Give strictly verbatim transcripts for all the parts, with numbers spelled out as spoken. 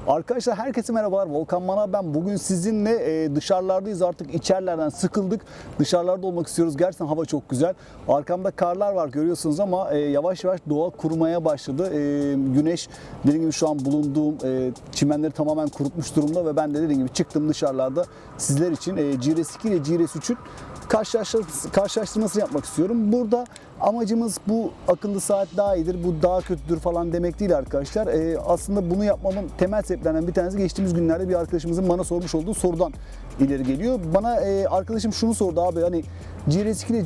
Arkadaşlar herkese merhabalar. Volkan Manav ben. Bugün sizinle e, dışarılardayız. Artık içerilerden sıkıldık. Dışarılarda olmak istiyoruz. Gerçekten hava çok güzel. Arkamda karlar var görüyorsunuz ama e, yavaş yavaş doğa kurumaya başladı. E, güneş dediğim gibi şu an bulunduğum e, çimenleri tamamen kurutmuş durumda ve ben de dediğim gibi çıktım dışarılarda sizler için e, G R S iki ile G R S üçün karşılaştırmasını yapmak istiyorum. Burada amacımız bu akıllı saat daha iyidir, bu daha kötüdür falan demek değil arkadaşlar. Ee, aslında bunu yapmamın temel sebeplerinden bir tanesi geçtiğimiz günlerde bir arkadaşımızın bana sormuş olduğu sorudan ileri geliyor. Bana e, arkadaşım şunu sordu abi, hani G R S iki ile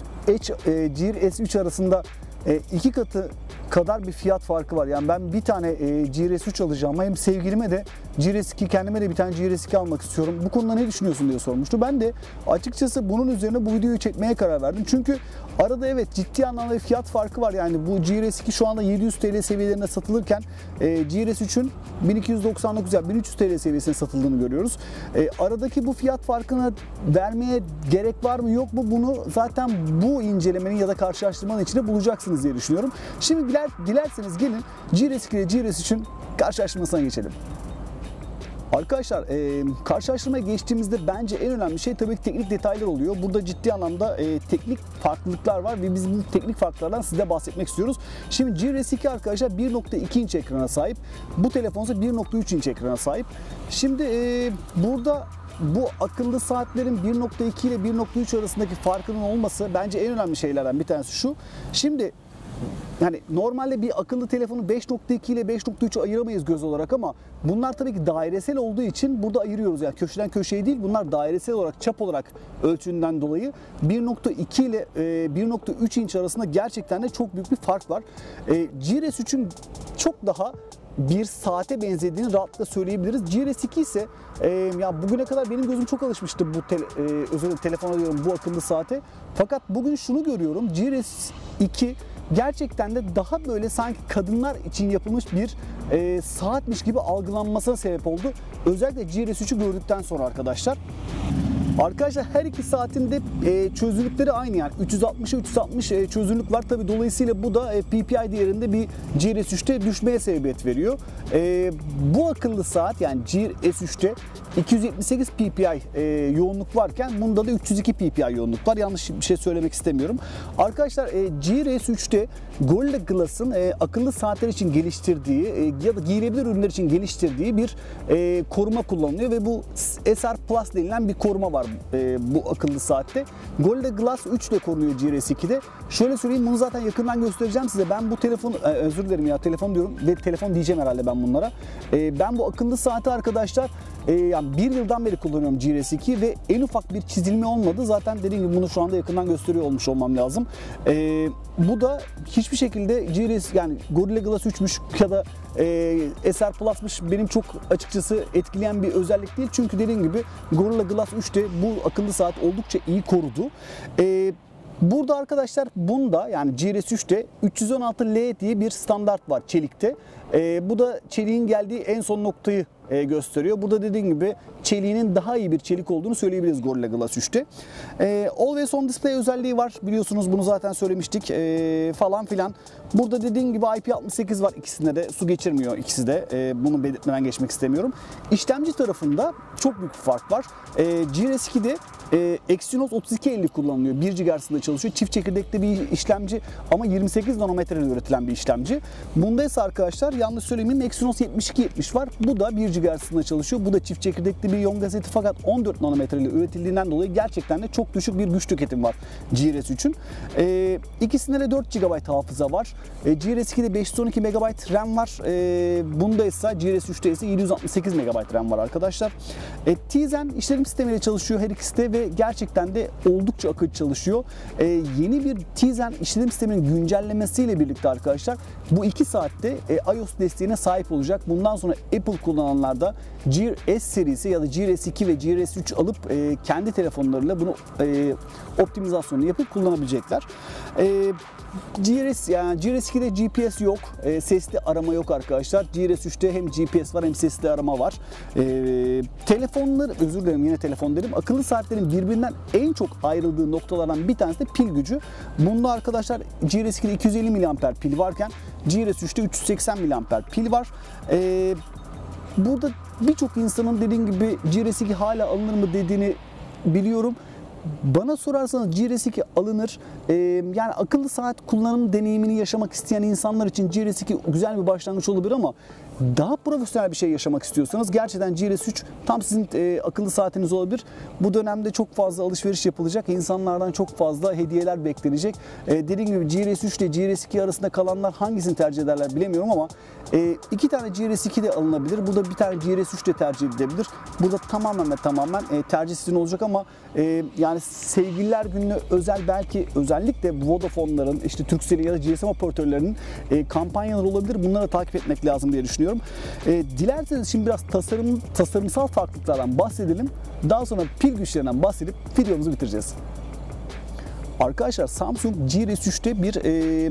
G R S üç arasında e, iki katı kadar bir fiyat farkı var. Yani ben bir tane e, G R S üç alacağım ama hem sevgilime de G R S iki, kendime de bir tane G R S iki almak istiyorum. Bu konuda ne düşünüyorsun diye sormuştu. Ben de açıkçası bunun üzerine bu videoyu çekmeye karar verdim. Çünkü arada evet ciddi anlamda bir fiyat farkı var. Yani bu G R S iki şu anda yedi yüz TL seviyelerinde satılırken e, G R S üçün bin iki yüz doksan dokuz yani bin üç yüz TL seviyesine satıldığını görüyoruz. E, aradaki bu fiyat farkını vermeye gerek var mı yok mu, bunu zaten bu incelemenin ya da karşılaştırmanın içinde bulacaksınız diye düşünüyorum. Şimdi diler, dilerseniz gelin G R S iki ile G R S üçün karşılaştırmasına geçelim. Arkadaşlar e, karşılaştırmaya geçtiğimizde bence en önemli şey tabii ki teknik detaylar oluyor. Burada ciddi anlamda e, teknik farklılıklar var ve biz bu teknik farklardan size bahsetmek istiyoruz. Şimdi G R S iki arkadaşlar bir nokta iki inç ekrana sahip. Bu telefonsa bir nokta üç inç ekrana sahip. Şimdi e, burada bu akıllı saatlerin bir nokta iki ile bir nokta üç arasındaki farkının olması bence en önemli şeylerden bir tanesi şu. Şimdi yani normalde bir akıllı telefonu beş nokta iki ile beş nokta üçü ayıramayız göz olarak ama bunlar tabii ki dairesel olduğu için burada ayırıyoruz. Yani köşeden köşeye değil, bunlar dairesel olarak, çap olarak ölçünden dolayı bir nokta iki ile bir nokta üç inç arasında gerçekten de çok büyük bir fark var. G R S üçün çok daha bir saate benzediğini rahatlıkla söyleyebiliriz. G R S iki ise e, ya bugüne kadar benim gözüm çok alışmıştı bu tele, e, özellikle telefona diyorum bu akıllı saate. Fakat bugün şunu görüyorum. G R S iki gerçekten de daha böyle sanki kadınlar için yapılmış bir e, saatmiş gibi algılanmasına sebep oldu. Özellikle G R S üçü gördükten sonra arkadaşlar. Arkadaşlar her iki saatin de e, çözünürlükleri aynı, yani üç yüz altmışa üç yüz altmış e, çözünürlük var. Tabi dolayısıyla bu da e, P P I değerinde bir G R S üçte düşmeye sebebiyet veriyor. E, bu akıllı saat yani G R S üçte iki yüz yetmiş sekiz P P I e, yoğunluk varken bunda da üç yüz iki P P I yoğunluk var. Yanlış bir şey söylemek istemiyorum. Arkadaşlar e, G R S üçte Gorilla Glass'ın e, akıllı saatler için geliştirdiği e, ya da giyilebilir ürünler için geliştirdiği bir e, koruma kullanılıyor ve bu S R Plus denilen bir koruma var e, bu akıllı saatte. Gorilla Glass üç de korunuyor G R S ikide. Şöyle söyleyeyim, bunu zaten yakından göstereceğim size. Ben bu telefon, e, özür dilerim ya telefon diyorum ve telefon diyeceğim herhalde ben bunlara. E, ben bu akıllı saati arkadaşlar e, yani bir yıldan beri kullanıyorum G R S iki ve en ufak bir çizilme olmadı. Zaten dediğim gibi bunu şu anda yakından gösteriyor olmuş olmam lazım. E, bu da hiçbir şekilde G R S yani Gorilla Glass üçmüş ya da e, S R Plus'mış benim çok açıkçası etkileyen bir özellik değil. Çünkü dediğim gibi Gorilla Glass üçte bu akıllı saat oldukça iyi korudu. E, burada arkadaşlar bunda yani G R S üçte üç yüz on altı L diye bir standart var çelikte. E, bu da çeliğin geldiği en son noktayı e, gösteriyor. Burada dediğim gibi çeliğinin daha iyi bir çelik olduğunu söyleyebiliriz Gorilla Glass üçte. E, Always on Display özelliği var. Biliyorsunuz bunu zaten söylemiştik e, falan filan. Burada dediğim gibi I P altmış sekiz var ikisinde de. Su geçirmiyor ikisi de. E, bunu belirtmeden geçmek istemiyorum. İşlemci tarafında çok büyük bir fark var. E, G R S ikide e, Exynos otuz iki elli kullanılıyor. bir gigahertz'da çalışıyor. Çift çekirdekli bir işlemci ama yirmi sekiz nanometrede üretilen bir işlemci. Bunda ise arkadaşlar yanlış söylemeyeyim, Exynos yetmiş iki yetmiş var. Bu da bir gigahertz'da çalışıyor. Bu da çift çekirdekli bir Yonga seti fakat on dört nanometre ile üretildiğinden dolayı gerçekten de çok düşük bir güç tüketimi var G R S üçün. E, ikisinde de dört gigabayt hafıza var. E, G R S ikide beş yüz on iki megabayt RAM var. E, bunda ise G R S üçte ise yedi yüz altmış sekiz megabayt RAM var arkadaşlar. E, Tizen işletim sistemiyle çalışıyor her ikisi de ve gerçekten de oldukça akıcı çalışıyor. E, yeni bir Tizen işletim sisteminin güncellemesiyle birlikte arkadaşlar bu iki saatte e, iOS desteğine sahip olacak. Bundan sonra Apple kullananlar da G R S serisi ya da G R S iki ve G R S üç alıp e, kendi telefonlarıyla bunu e, optimizasyonu yapıp kullanabilecekler. E, G R S yani G R S ikide G P S yok, e, sesli arama yok arkadaşlar. G R S üçte hem G P S var hem sesli arama var. E, telefonlar, özür dilerim yine telefon dedim. Akıllı saatlerin birbirinden en çok ayrıldığı noktalardan bir tanesi de pil gücü. Bunda arkadaşlar G R S ikide iki yüz elli miliamper pil varken G R S üçte üç yüz seksen miliamper pil var. E, Burada birçok insanın dediğim gibi G R S iki hala alınır mı dediğini biliyorum. Bana sorarsanız G R S iki alınır. Ee, yani akıllı saat kullanım deneyimini yaşamak isteyen insanlar için G R S iki güzel bir başlangıç olabilir ama daha profesyonel bir şey yaşamak istiyorsanız gerçekten G R S üç tam sizin e, akıllı saatiniz olabilir. Bu dönemde çok fazla alışveriş yapılacak. İnsanlardan çok fazla hediyeler beklenecek. E, dediğim gibi G R S üç ile G R S iki arasında kalanlar hangisini tercih ederler bilemiyorum ama e, iki tane G R S iki de alınabilir. Burada bir tane G R S üç de tercih edilebilir. Burada tamamen ve tamamen e, tercih sizin olacak ama e, yani sevgililer gününe özel belki özellikle Vodafone'ların, işte Turkcell'in ya da G S M operatörlerinin e, kampanyaları olabilir. Bunları takip etmek lazım diye düşünüyorum. E, dilerseniz şimdi biraz tasarım tasarımsal farklılıklardan bahsedelim. Daha sonra pil güçlerinden bahsedip videomuzu bitireceğiz. Arkadaşlar Samsung G R S üçte bir e,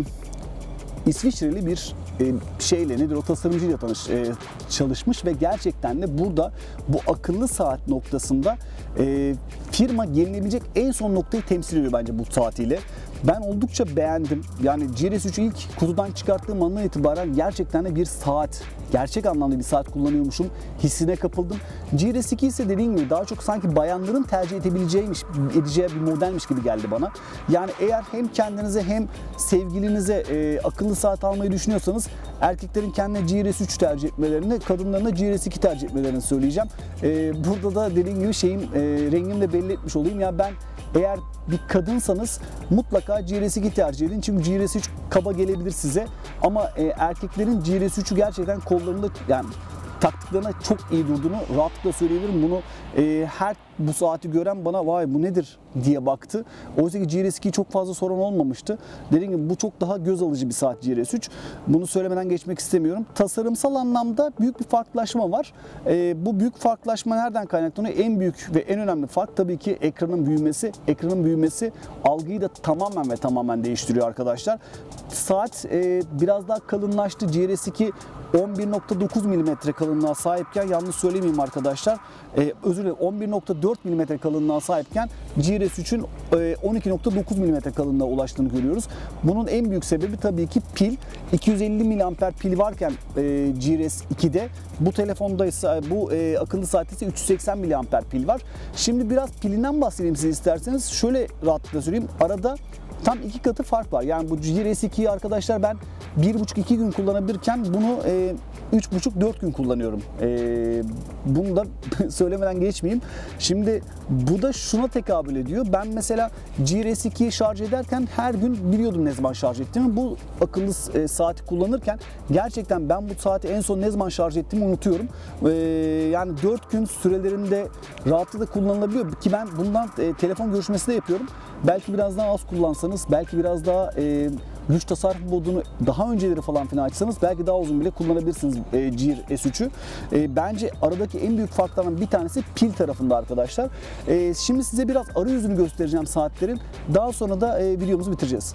İsviçreli bir e, şeyle nedir o tasarımcıyla tanış, e, çalışmış ve gerçekten de burada bu akıllı saat noktasında e, firma gelinebilecek en son noktayı temsil ediyor bence bu saatiyle. Ben oldukça beğendim. Yani G R S üçü ilk kutudan çıkarttığım andan itibaren gerçekten de bir saat, gerçek anlamda bir saat kullanıyormuşum hissine kapıldım. G R S iki ise dediğim gibi daha çok sanki bayanların tercih edebileceğiymiş, edeceği bir modelmiş gibi geldi bana. Yani eğer hem kendinize hem sevgilinize e, akıllı saat almayı düşünüyorsanız erkeklerin kendine G R S üç tercih etmelerini, kadınların da G R S iki tercih etmelerini söyleyeceğim. E, burada da dediğim gibi şeyim, e, rengimi de belli etmiş olayım. Ya ben eğer bir kadınsanız mutlaka G R S iki tercih edin. Çünkü G R S üç kaba gelebilir size. Ama e, erkeklerin G R S üçü gerçekten kollarında yani taktıklarına çok iyi durduğunu rahatlıkla söyleyebilirim. Bunu e, her bu saati gören bana vay bu nedir diye baktı. Oysa ki G R S iki'yi çok fazla soran olmamıştı. Dediğim gibi bu çok daha göz alıcı bir saat G R S üç. Bunu söylemeden geçmek istemiyorum. Tasarımsal anlamda büyük bir farklılaşma var. E, bu büyük farklılaşma nereden kaynaklanıyor? En büyük ve en önemli fark tabii ki ekranın büyümesi. Ekranın büyümesi algıyı da tamamen ve tamamen değiştiriyor arkadaşlar. Saat e, biraz daha kalınlaştı. G R S iki on bir nokta dokuz milimetre kalınlığa sahipken, yanlış söylemeyeyim arkadaşlar, e, özür dilerim on bir nokta dört milimetre kalınlığa sahipken G R S üçün e, on iki nokta dokuz milimetre kalınlığa ulaştığını görüyoruz. Bunun en büyük sebebi tabii ki pil. iki yüz elli miliamper pil varken e, G R S iki'de, bu telefonda ise bu e, akıllı saatte ise üç yüz seksen miliamper pil var. Şimdi biraz pilinden bahsedeyim size isterseniz. Şöyle rahatlıkla söyleyeyim. Arada tam iki katı fark var. Yani bu G R S iki'yi arkadaşlar ben bir buçuk iki gün kullanabilirken bunu e, üç buçuk dört gün kullanıyorum. E, bunu da söylemeden geçmeyeyim. Şimdi bu da şuna tekabül ediyor. Ben mesela G R S iki'yi şarj ederken her gün biliyordum ne zaman şarj ettiğimi. Bu akıllı e, saati kullanırken gerçekten ben bu saati en son ne zaman şarj ettiğimi unutuyorum. E, yani dört gün sürelerinde rahatlıkla kullanılabiliyor ki ben bundan e, telefon görüşmesi de yapıyorum. Belki biraz daha az kullansanız, belki biraz daha e, güç tasarruf modunu daha önceleri falan filan açsanız belki daha uzun bile kullanabilirsiniz e, G R S üçü. E, bence aradaki en büyük farklardan bir tanesi pil tarafında arkadaşlar. E, şimdi size biraz arayüzünü göstereceğim saatlerin. Daha sonra da e, videomuzu bitireceğiz.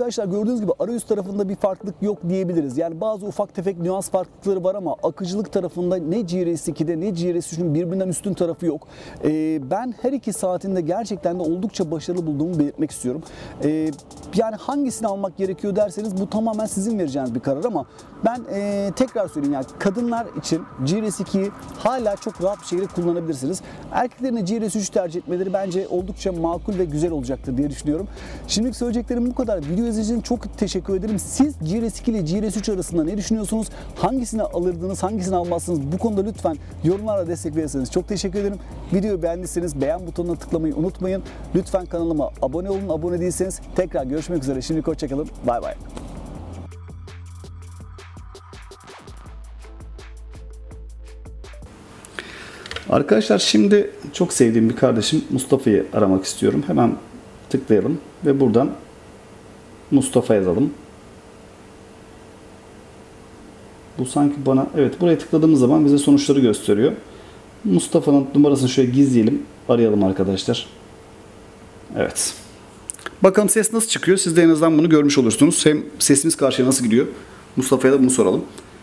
Arkadaşlar gördüğünüz gibi arayüz tarafında bir farklılık yok diyebiliriz. Yani bazı ufak tefek nüans farklılıkları var ama akıcılık tarafında ne G R S iki'de ne G R S üçün birbirinden üstün tarafı yok. Ee, ben her iki saatinde gerçekten de oldukça başarılı bulduğumu belirtmek istiyorum. Ee, yani hangisini almak gerekiyor derseniz bu tamamen sizin vereceğiniz bir karar ama ben e, tekrar söyleyeyim, yani kadınlar için G R S iki'yi hala çok rahat bir şekilde kullanabilirsiniz. Erkeklerin de G R S üçü tercih etmeleri bence oldukça makul ve güzel olacaktır diye düşünüyorum. Şimdilik söyleyeceklerim bu kadar. Video izlediğiniz için çok teşekkür ederim. Siz G R S iki ile G R S üç arasında ne düşünüyorsunuz? Hangisini alırdınız, hangisini almazsınız? Bu konuda lütfen yorumlarla destek verirseniz çok teşekkür ederim. Videoyu beğendiyseniz beğen butonuna tıklamayı unutmayın. Lütfen kanalıma abone olun. Abone değilseniz tekrar görüşmek üzere. Şimdilik hoşçakalın. Bay bay. Arkadaşlar şimdi çok sevdiğim bir kardeşim Mustafa'yı aramak istiyorum. Hemen tıklayalım ve buradan Mustafa yazalım. Bu sanki bana, evet, buraya tıkladığımız zaman bize sonuçları gösteriyor. Mustafa'nın numarasını şöyle gizleyelim. Arayalım arkadaşlar. Evet. Bakalım ses nasıl çıkıyor. Siz de en azından bunu görmüş olursunuz. Hem sesimiz karşıya nasıl gidiyor. Mustafa'ya da bunu soralım.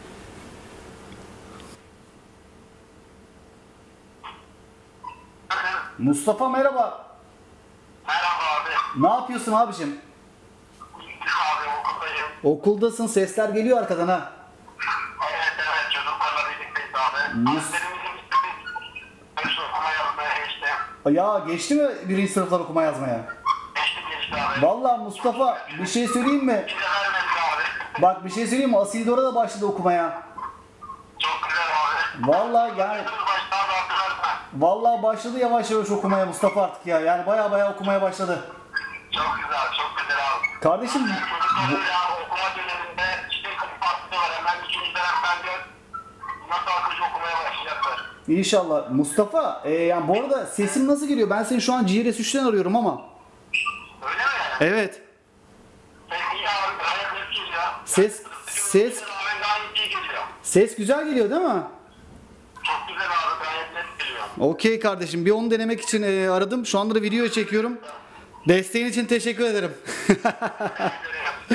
Mustafa merhaba. Merhaba abi. Ne yapıyorsun abicim? Abi okuldayım. Okuldasın. Sesler geliyor arkadan ha. Evet evet çocuklarla birlikteyiz abi. Mus- Derslerimizin bittiği ders okuma yazmaya geçti. Ya geçti mi birinci sınıflar okuma yazmaya? Geçti geçti abi. Vallahi Mustafa bir şey söyleyeyim mi? Bir de vermedik abi. Bak bir şey söyleyeyim mi? Asil Dora da başladı okumaya. Çok güzel abi. Vallahi yani Başta abi hatırlarsan. vallahi başladı yavaş yavaş okumaya Mustafa artık ya. Yani baya baya okumaya başladı. Çok güzel çok güzel abi. Kardeşim Çocuklar öyle abi okuma döneminde işte kapı farklı var. Hemen ikinci dönemden de nasıl akıcı okumaya başlayacaklar. inşallah. Mustafa e, yani bu arada sesim nasıl geliyor? Ben seni şu an G R S üçten arıyorum ama. Öyle mi? Evet. Ses iyi abi. Gayet net geliyor. Ses ses Rağmen gayet iyi geliyor. ses güzel geliyor değil mi? Çok güzel abi. Gayet net geliyor. Okey kardeşim, bir onu denemek için e, aradım. Şu anda da video çekiyorum. Desteğin için teşekkür ederim.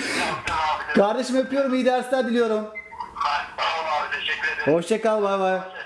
Kardeşim öpüyorum, iyi dersler diliyorum. Sağ ol abi. Teşekkür ederim. Hoşça kal, bay bay.